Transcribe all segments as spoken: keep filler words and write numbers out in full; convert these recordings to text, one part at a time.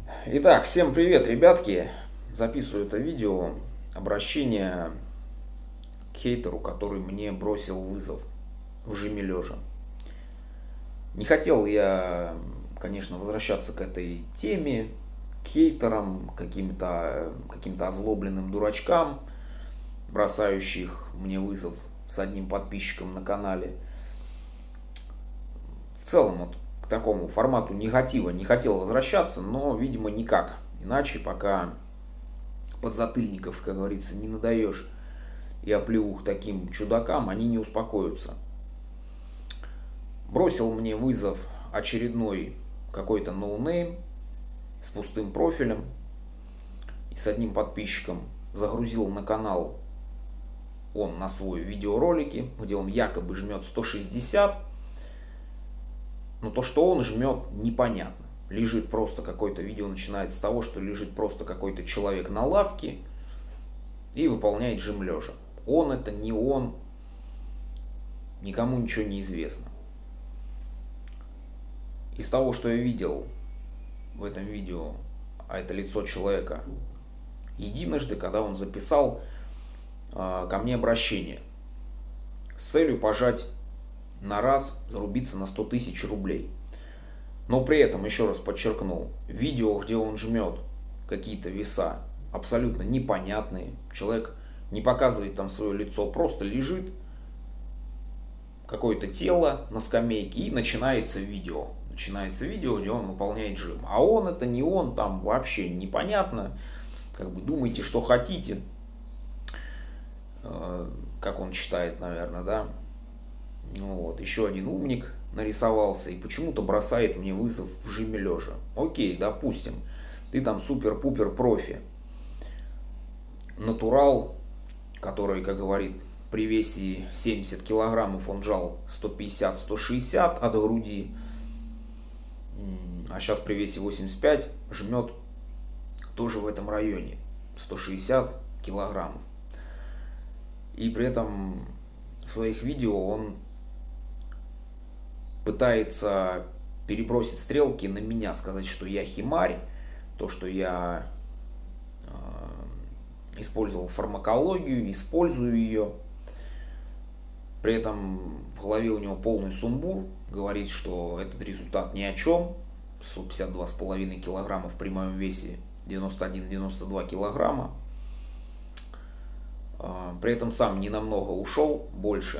Итак, всем привет, ребятки! Записываю это видео, обращение к хейтеру, который мне бросил вызов в жиме лежа. Не хотел я, конечно, возвращаться к этой теме, к хейтерам, каким-то каким-то озлобленным дурачкам, бросающих мне вызов с одним подписчиком на канале. В целом, вот к такому формату негатива не хотел возвращаться, но, видимо, никак. Иначе, пока подзатыльников, как говорится, не надаешь и оплеух таким чудакам, они не успокоятся. Бросил мне вызов очередной какой-то ноунейм с пустым профилем и с одним подписчиком. Загрузил на канал он на свой видеоролики, где он якобы жмет сто шестьдесят. Но то, что он жмет, непонятно. Лежит просто какое-то видео, начинается с того, что лежит просто какой-то человек на лавке и выполняет жим лежа. Он это, не он, никому ничего не известно. Из того, что я видел в этом видео, а это лицо человека, единожды, когда он записал э, ко мне обращение с целью пожать на раз, зарубиться на сто тысяч рублей. Но при этом, еще раз подчеркну, видео, где он жмет какие-то веса, абсолютно непонятные. Человек не показывает там свое лицо, просто лежит какое-то тело на скамейке и начинается видео. Начинается видео, где он выполняет жим. А он это, не он, там вообще непонятно. Как бы думайте, что хотите. Как он считает, наверное, да. Ну вот, еще один умник нарисовался и почему-то бросает мне вызов в жиме лежа. Окей, допустим, ты там супер-пупер профи. Натурал, который, как говорит, при весе семьдесят килограммов он жал сто пятьдесят — сто шестьдесят от груди, а сейчас при весе восемьдесят пять жмет тоже в этом районе, сто шестьдесят килограммов. И при этом в своих видео он пытается перебросить стрелки на меня, сказать, что я химарь, то, что я э, использовал фармакологию, использую ее. При этом в голове у него полный сумбур, говорит, что этот результат ни о чем, сто пятьдесят два с половиной килограммов при моем весе девяносто один — девяносто два килограмма. Э, при этом сам не намного ушел, больше.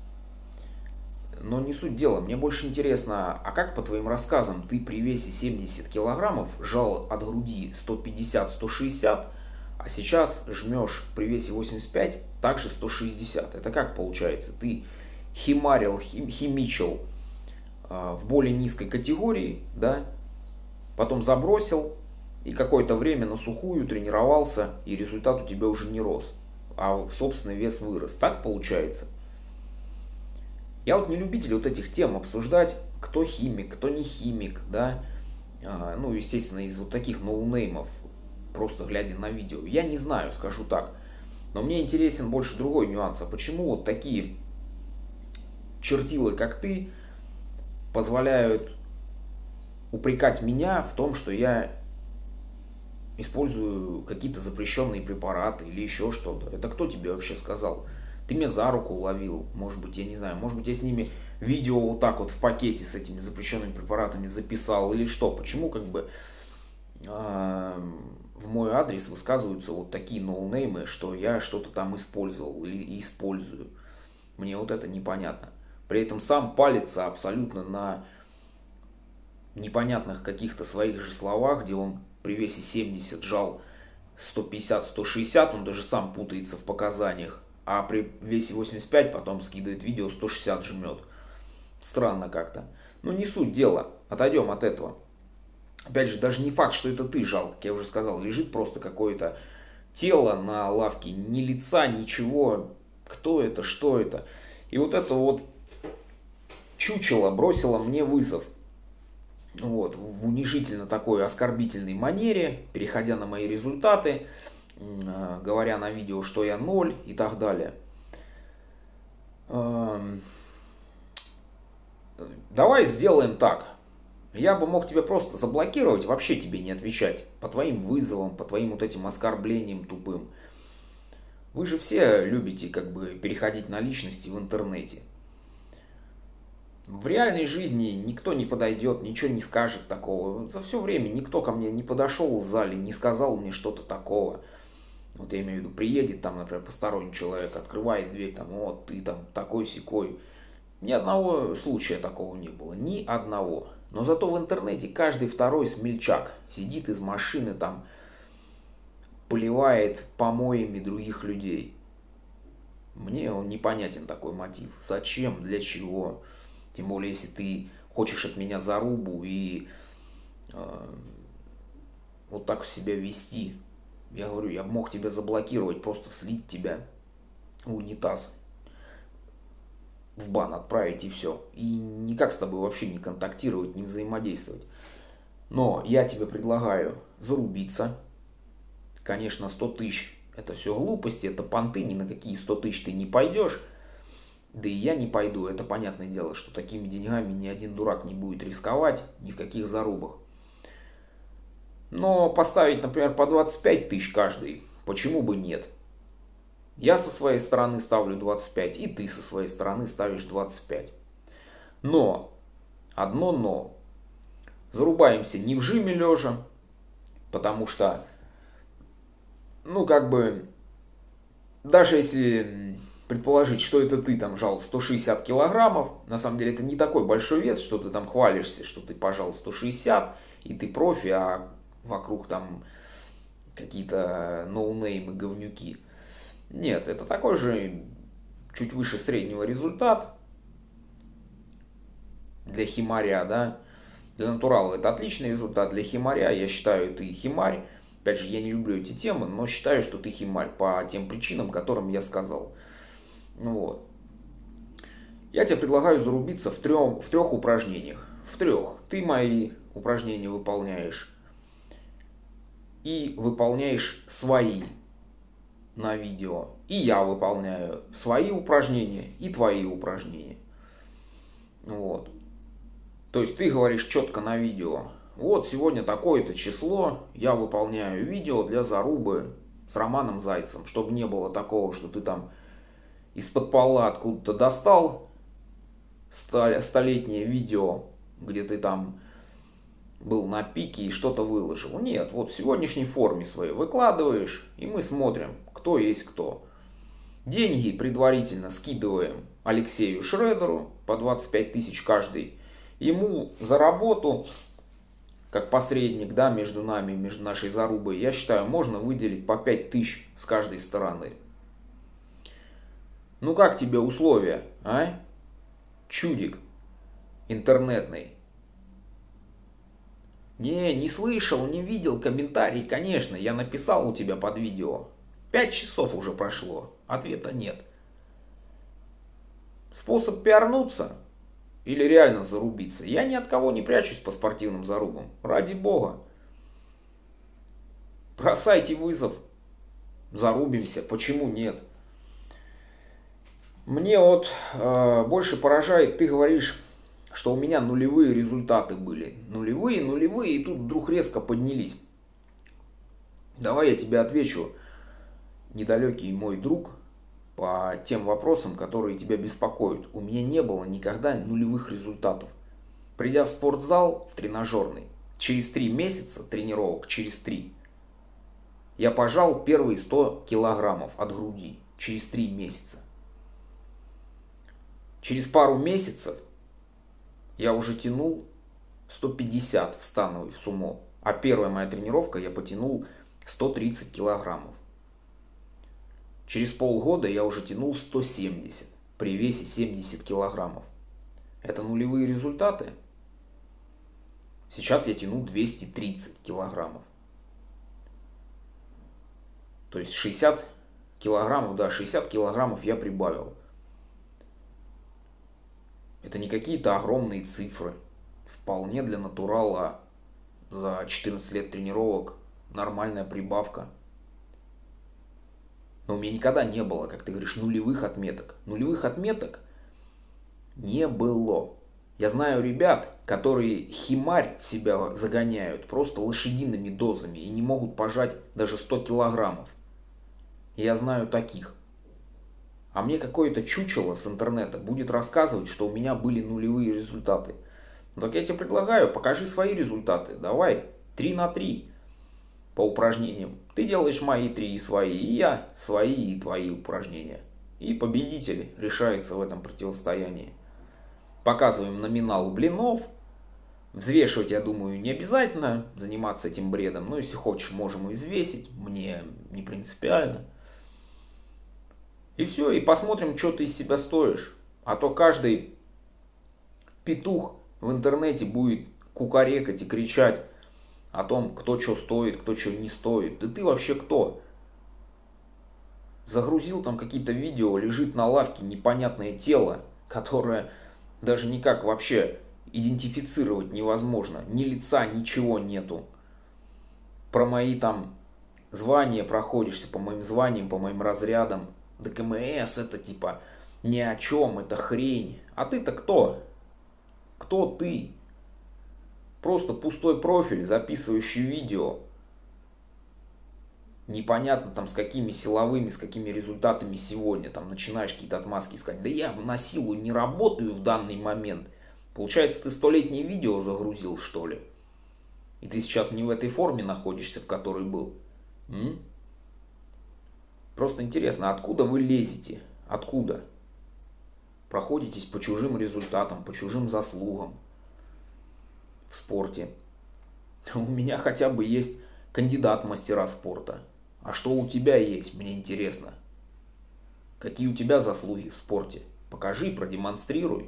Но не суть дела, мне больше интересно, а как по твоим рассказам ты при весе семьдесят килограммов жал от груди сто пятьдесят — сто шестьдесят, а сейчас жмешь при весе восемьдесят пять также сто шестьдесят? Это как получается? Ты химарил, хим, химичил э, в более низкой категории, да, потом забросил и какое-то время на сухую тренировался, и результат у тебя уже не рос, а собственный вес вырос. Так получается? Я вот не любитель вот этих тем обсуждать, кто химик, кто не химик, да, а, ну, естественно, из вот таких ноунеймов, просто глядя на видео. Я не знаю, скажу так, но мне интересен больше другой нюанс. А почему вот такие чертилы, как ты, позволяют упрекать меня в том, что я использую какие-то запрещенные препараты или еще что-то? Это кто тебе вообще сказал? Ты меня за руку уловил, может быть, я не знаю, может быть, я с ними видео вот так вот в пакете с этими запрещенными препаратами записал или что? Почему как бы э, в мой адрес высказываются вот такие ноунеймы, что я что-то там использовал или использую? Мне вот это непонятно. При этом сам палится абсолютно на непонятных каких-то своих же словах, где он при весе семьдесят жал сто пятьдесят — сто шестьдесят, он даже сам путается в показаниях. А при весе восемьдесят пять потом скидывает видео, сто шестьдесят жмет. Странно как-то. Ну, не суть дела. Отойдем от этого. Опять же, даже не факт, что это ты жал. Как я уже сказал, лежит просто какое-то тело на лавке. Ни лица, ничего. Кто это, что это. И вот это вот чучело бросило мне вызов. Вот, в унижительно такой оскорбительной манере, переходя на мои результаты, говоря на видео, что я ноль и так далее. Давай сделаем так. Я бы мог тебя просто заблокировать, вообще тебе не отвечать. По твоим вызовам, по твоим вот этим оскорблениям тупым. Вы же все любите как бы переходить на личности в интернете. В реальной жизни никто не подойдет, ничего не скажет такого. За все время никто ко мне не подошел в зале, не сказал мне что-то такого. Вот я имею в виду, приедет там, например, посторонний человек, открывает дверь, там, вот ты там такой-сякой. Ни одного случая такого не было, ни одного. Но зато в интернете каждый второй смельчак сидит из машины, там, поливает помоями других людей. Мне он непонятен такой мотив. Зачем, для чего? Тем более, если ты хочешь от меня зарубу и э, вот так себя вести. Я говорю, я мог тебя заблокировать, просто слить тебя в унитаз, в бан отправить и все. И никак с тобой вообще не контактировать, не взаимодействовать. Но я тебе предлагаю зарубиться. Конечно, сто тысяч это все глупости, это понты, ни на какие сто тысяч ты не пойдешь. Да и я не пойду, это понятное дело, что такими деньгами ни один дурак не будет рисковать, ни в каких зарубах. Но поставить, например, по двадцать пять тысяч каждый, почему бы нет? Я со своей стороны ставлю двадцать пять, и ты со своей стороны ставишь двадцать пять. Но, одно но, зарубаемся не в жиме лежа, потому что, ну как бы, даже если предположить, что это ты там жал сто шестьдесят килограммов, на самом деле это не такой большой вес, что ты там хвалишься, что ты пожал сто шестьдесят, и ты профи, а вокруг там какие-то ноунеймы, говнюки. Нет, это такой же чуть выше среднего результат для химаря, да. Для натурала это отличный результат, для химаря я считаю, ты химарь. Опять же, я не люблю эти темы, но считаю, что ты химарь по тем причинам, которым я сказал. Вот. Я тебе предлагаю зарубиться в трех, в трех упражнениях. В трех. Ты мои упражнения выполняешь. И выполняешь свои на видео. И я выполняю свои упражнения и твои упражнения. Вот. То есть ты говоришь четко на видео. Вот сегодня такое-то число, я выполняю видео для зарубы с Романом Зайцем. Чтобы не было такого, что ты там из-под пола откуда-то достал столетнее видео, где ты там был на пике и что-то выложил. Нет, вот в сегодняшней форме своей выкладываешь, и мы смотрим, кто есть кто. Деньги предварительно скидываем Алексею Шредеру по двадцать пять тысяч каждый. Ему за работу, как посредник, да, между нами, между нашей зарубой, я считаю, можно выделить по пять тысяч с каждой стороны. Ну как тебе условия, а? Чудик интернетный. Не, не слышал, не видел комментарий, конечно, я написал у тебя под видео. Пять часов уже прошло, ответа нет. Способ пиарнуться или реально зарубиться? Я ни от кого не прячусь по спортивным зарубам, ради бога. Бросайте вызов, зарубимся, почему нет? Мне вот э, больше поражает, ты говоришь, что у меня нулевые результаты были. Нулевые, нулевые, и тут вдруг резко поднялись. Давай я тебе отвечу, недалекий мой друг, по тем вопросам, которые тебя беспокоят. У меня не было никогда нулевых результатов. Придя в спортзал, в тренажерный, через три месяца тренировок, через три, я пожал первые сто килограммов от груди. Через три месяца. Через пару месяцев я уже тянул сто пятьдесят в становой, в сумо. А первая моя тренировка я потянул сто тридцать килограммов. Через полгода я уже тянул сто семьдесят при весе семьдесят килограммов. Это нулевые результаты. Сейчас я тяну двести тридцать килограммов. То есть шестьдесят килограммов, да, шестьдесят килограммов я прибавил. Это не какие-то огромные цифры. Вполне для натурала за четырнадцать лет тренировок нормальная прибавка. Но у меня никогда не было, как ты говоришь, нулевых отметок. Нулевых отметок не было. Я знаю ребят, которые химарь в себя загоняют просто лошадиными дозами и не могут пожать даже сто килограммов. Я знаю таких. А мне какое-то чучело с интернета будет рассказывать, что у меня были нулевые результаты. Ну так я тебе предлагаю, покажи свои результаты. Давай, три на три по упражнениям. Ты делаешь мои три и свои, и я свои и твои упражнения. И победитель решается в этом противостоянии. Показываем номинал блинов. Взвешивать, я думаю, не обязательно заниматься этим бредом. Но если хочешь, можем и взвесить. Мне не принципиально. И все, и посмотрим, что ты из себя стоишь. А то каждый петух в интернете будет кукарекать и кричать о том, кто что стоит, кто что не стоит. Да ты вообще кто? Загрузил там какие-то видео, лежит на лавке непонятное тело, которое даже никак вообще идентифицировать невозможно. Ни лица, ничего нету. Про мои там звания проходишься, по моим званиям, по моим разрядам. ДКМС это типа ни о чем, это хрень. А ты-то кто? Кто ты? Просто пустой профиль, записывающий видео. Непонятно там с какими силовыми, с какими результатами сегодня. Там начинаешь какие-то отмазки искать. Да я на силу не работаю в данный момент. Получается, ты столетнее видео загрузил, что ли? И ты сейчас не в этой форме находишься, в которой был. М? Просто интересно, откуда вы лезете? Откуда? Проходитесь по чужим результатам, по чужим заслугам в спорте. У меня хотя бы есть кандидат в мастера спорта. А что у тебя есть, мне интересно. Какие у тебя заслуги в спорте? Покажи, продемонстрируй.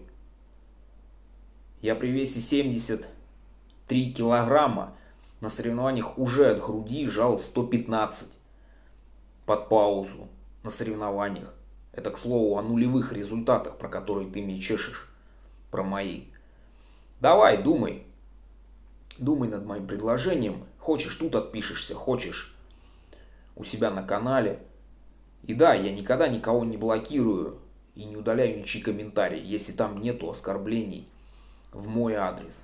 Я при весе семьдесят три килограмма на соревнованиях уже от груди жал сто пятнадцать. Под паузу на соревнованиях. Это, к слову, о нулевых результатах, про которые ты мне чешешь. Про мои. Давай, думай. Думай над моим предложением. Хочешь, тут отпишешься. Хочешь, у себя на канале. И да, я никогда никого не блокирую и не удаляю ничьи комментарии, если там нету оскорблений в мой адрес.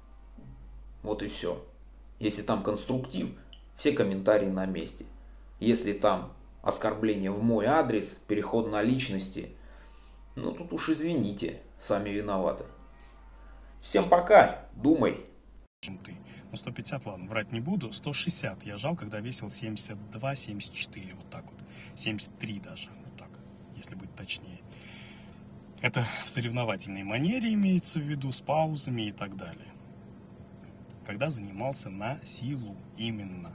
Вот и все. Если там конструктив, все комментарии на месте. Если там оскорбление в мой адрес, переход на личности, ну тут уж извините, сами виноваты. Всем пока, думай. Ну сто пятьдесят, ладно, врать не буду, сто шестьдесят я жал, когда весил семьдесят два семьдесят четыре, вот так вот, семьдесят три даже, вот так, если быть точнее. Это в соревновательной манере имеется в виду, с паузами и так далее. Когда занимался на силу именно.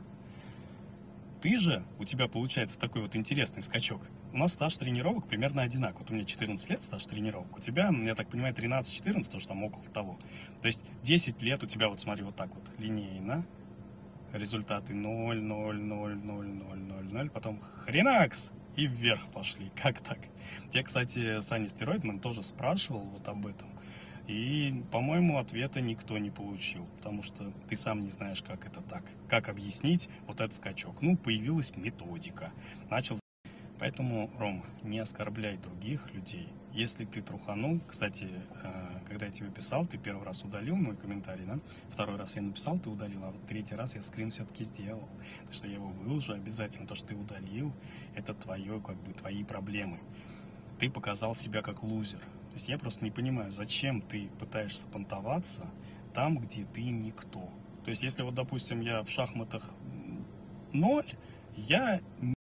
Ты же, у тебя получается такой вот интересный скачок. У нас стаж тренировок примерно одинаковый. Вот у меня четырнадцать лет стаж тренировок. У тебя, я так понимаю, тринадцать-четырнадцать, тоже там около того. То есть десять лет у тебя, вот смотри, вот так вот, линейно. Результаты ноль, ноль, ноль, ноль, ноль, ноль, ноль. Потом хренакс! И вверх пошли. Как так? Те, кстати, Саня Стероидман тоже спрашивал вот об этом. И, по-моему, ответа никто не получил, потому что ты сам не знаешь, как это так. Как объяснить вот этот скачок? Ну, появилась методика. Начал... Поэтому, Ром, не оскорбляй других людей. Если ты труханул, кстати, когда я тебе писал, ты первый раз удалил мой комментарий, да? Второй раз я написал, ты удалил, а вот третий раз я скрин все-таки сделал. Так что я его выложу обязательно. То, что ты удалил, это твое, как бы, твои проблемы. Ты показал себя как лузер. То есть я просто не понимаю, зачем ты пытаешься понтоваться там, где ты никто. То есть если вот, допустим, я в шахматах ноль, я